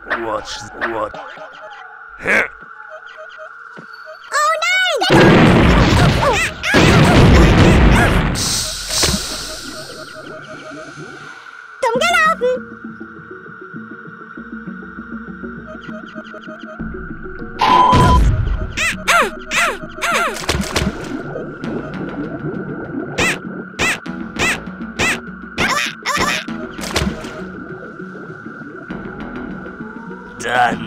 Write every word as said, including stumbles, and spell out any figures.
Watch what? Here. Oh nein! Dumm gelaufen! Dann